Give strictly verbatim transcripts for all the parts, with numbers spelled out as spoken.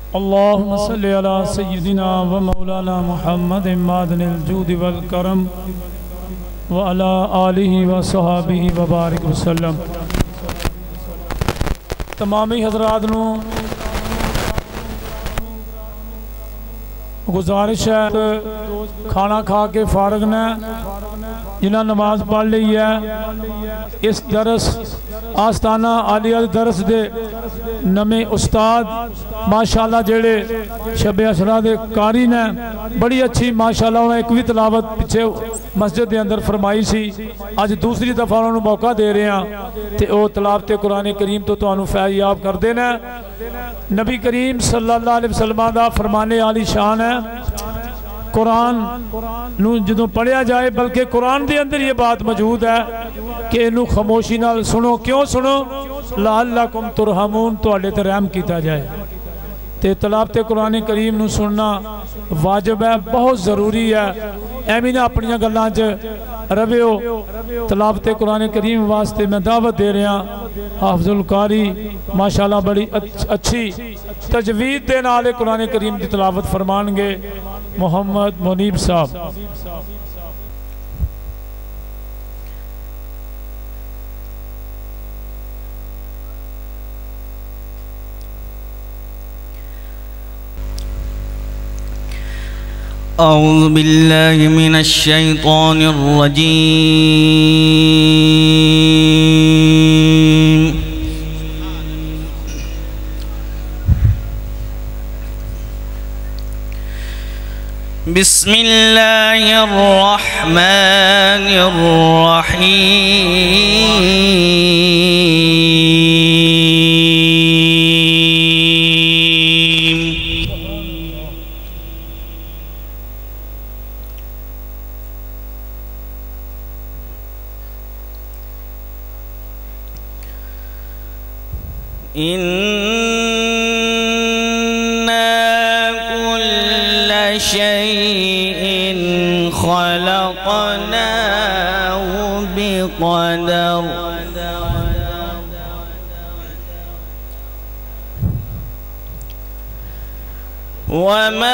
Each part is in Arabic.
अल्लाहुम्मा सल्लि अला सय्यिदिना व मौलाना मुहम्मद मादनिल जूद वल करम व अला आलिहि व सहाबिहि व बारिक वसल्लम। तमामी हजरात नू गुजारिश है, खाना खा के फारग ने जिन्हें नमाज पढ़ ली है, इस दरस आस्ताना आलिया दरस दे नवे उस्ताद माशाअल्लाह जेड़े शबे असरा दे कारी ने बड़ी अच्छी माशाअल्लाह उन्हें एक भी तलावत पिछे मस्जिद के अंदर फरमाई सी। अज दूसरी दफ़ा उन्होंने मौका दे रहे हैं तो वह तलावत कुरान करीम तो तुहानू फैज़ याब करते हैं। नबी करीम सल्लल्लाहु अलैहि वसल्लम दा फरमाने आली शान है, कुरान नू जदों पढ़िया जाए, बल्कि कुरान के अंदर ये बात मौजूद है कि इनू खामोशी नाल सुनो। क्यों सुनो? लअल्लकुम तुरहमून, तुहाडे ते रहम किया जाए। तो तलावत कुरान करीम नू सुनना वाजिब है, बहुत ज़रूरी है। एवं ना अपन गल्लां च रविओ। तलावत कुरान करीम वास्ते मैं दावत दे रहा। हाफिजुल कारी माशाअल्लाह बड़ी अच्छी तजवीद दे नाल कुरान करीम की तलावत फरमाएंगे मोहम्मद मुनीब साहब। अऊज़ु बिल्लाहि मिनश शैतानिर रजीम। बिस्मिल्लाहिर रहमानिर रहीम। इन्ना कुल्ल शैइन खलक़नाहु बिक़दर। वमा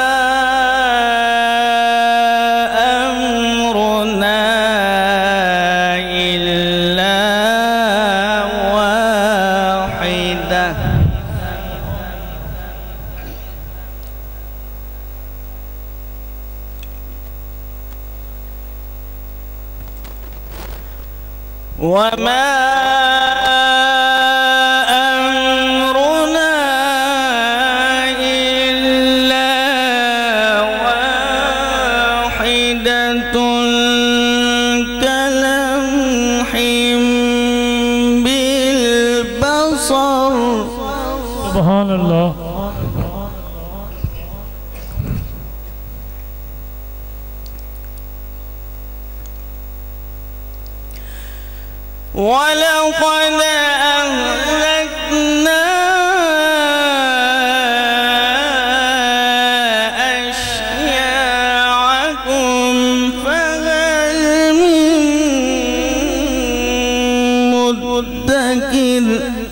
वमा अम्रुना इल्ला वाहिदतुन कलम्हिम बिल बसर। सुभान अल्लाह। वलक़द अहलकना अश्याअकुम फहल मिन मुद्दकिर।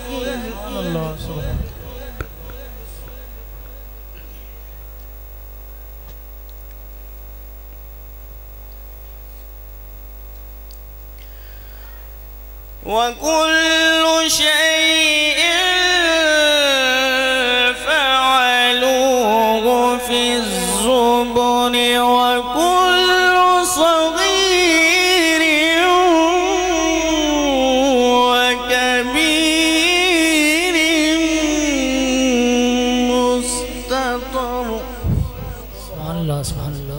वकुल्लु शैइन फ़अलूहु फ़िज़्ज़ुबुर वकुल्लु सग़ीरिन वकबीरिन मुस्ततर। सुभान अल्लाह, सुभान अल्लाह।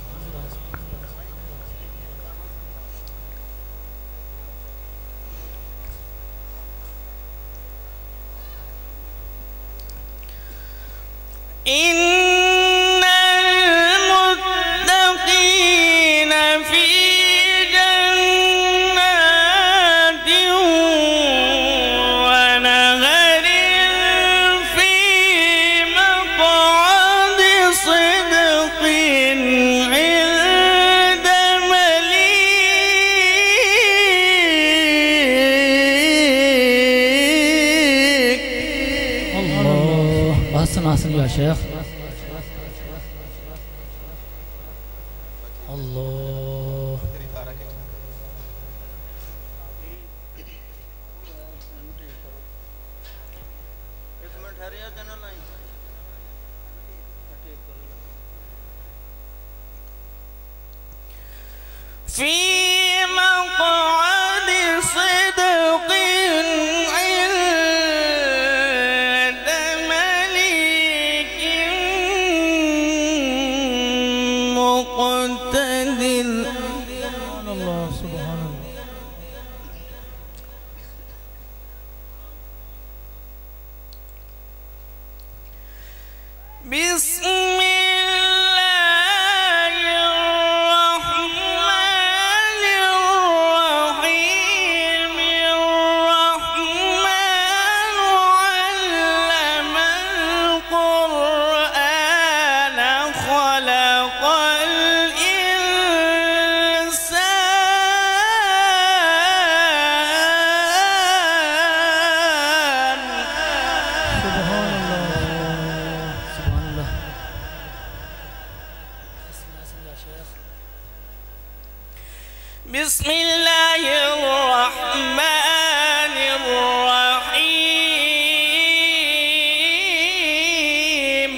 इन्नल मुत्तक़ीन फ़ी जन्नातिन व नहरिन फ़ी मक़अदि सिद्क़िन इंद मलीक। अल्लाह أحسن يا شيخ. الله في مقعد صدق عند مليك مقتدر. سبحان الله سبحان الله. بسم الله الرحمن الرحيم. الرحمن علم القرآن خلق الإنسان. سبحان الله. سبحان الله. أحسن أحسن يا شيخ. بسم الله الرحمن الرحيم.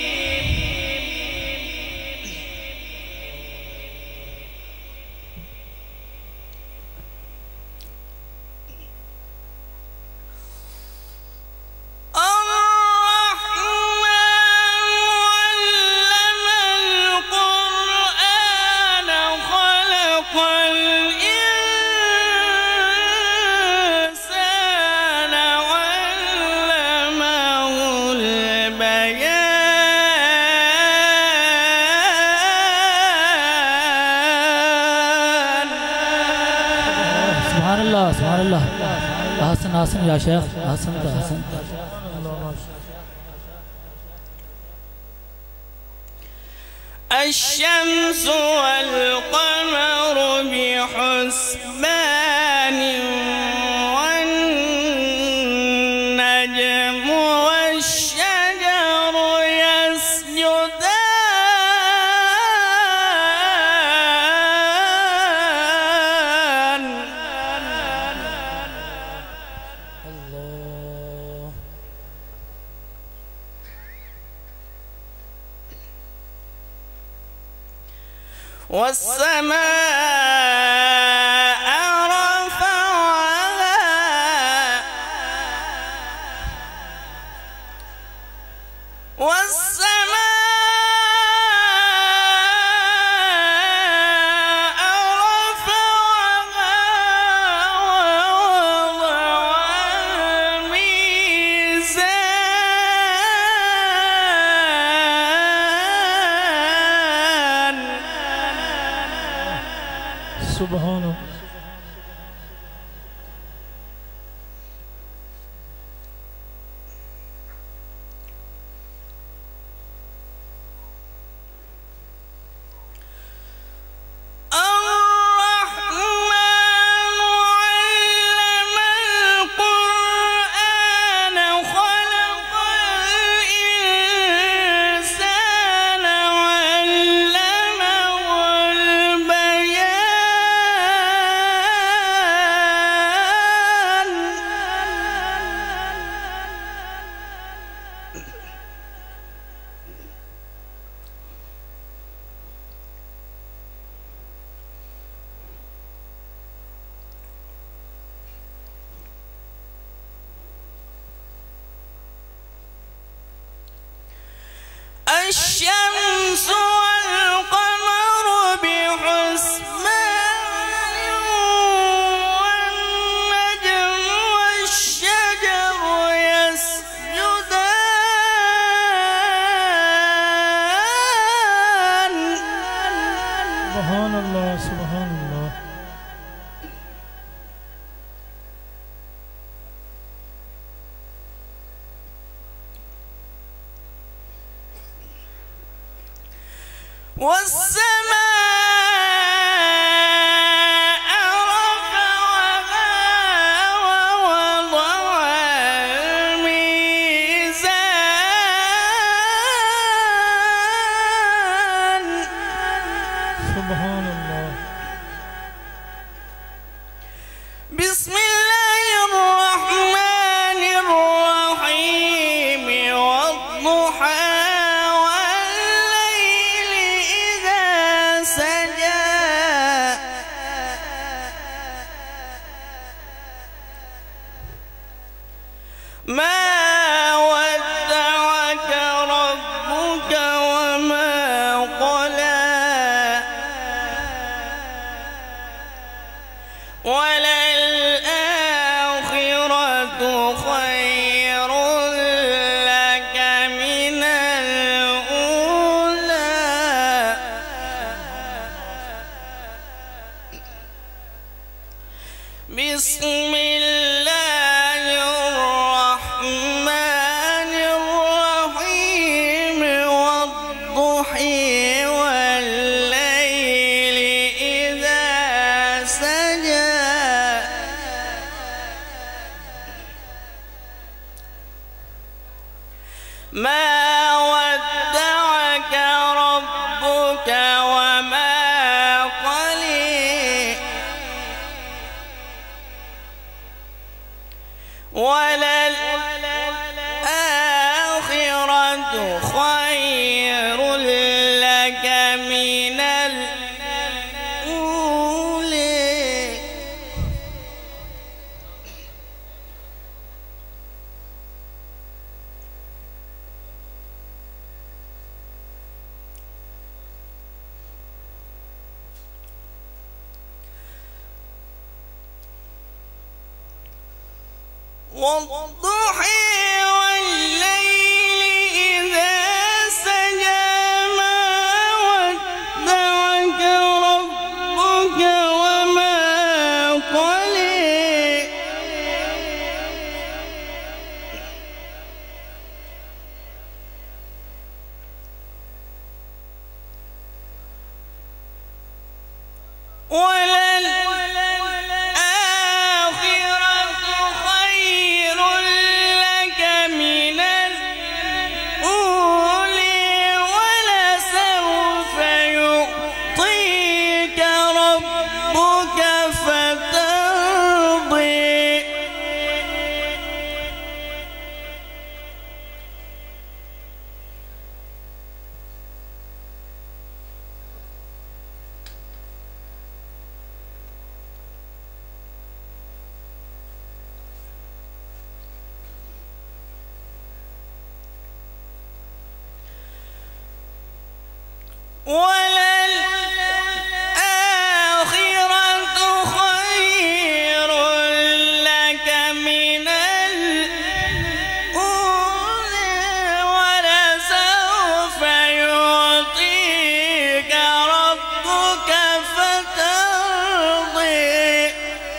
الرحمن علم القرآن خلق الإنسان علمه البيان. سبحان الله سبحان الله. أحسن أحسن يا شيخ. أحسن أحسن. الشمس والقمر بحسبان والنجم والشجر يسجدان. الله والسماء رفعها والسماء رفعها ووضع الميزان. سبحان الله. الرحمن علم القرآن خلق الإنسان علمه البيان. الشمس والقمر بحسبان والنجم والشجر يسجدان. سبحان الله سبحان الله. والسماء رفعها ووضع الميزان. ما ودعك ربك وما قلي وللآخرة خير لك من الأولى. والضحى والليل إذا سجى ما ودعك ربك وما قلي وللآخرة خير لك من الأولى ولسوف يعطيك ربك فترضي.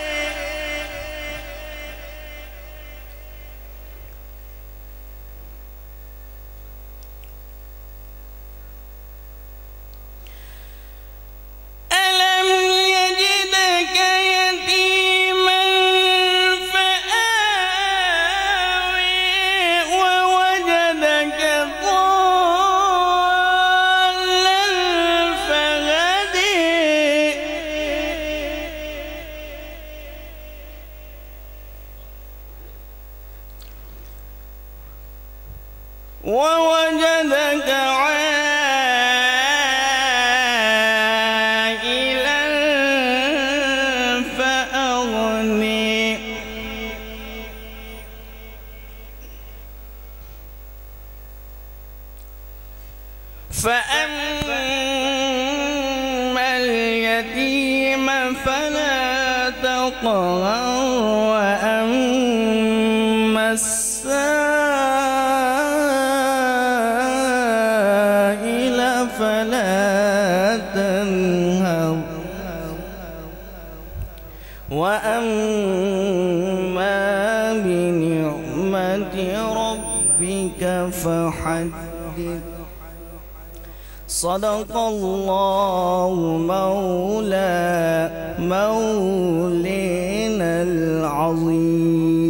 ووجدك عائلا فأغني فأما اليتيم فلا تقهر وأما السائل فلا تنهر وأما بنعمة ربك فحدث. صدق الله مولا مولانا العظيم.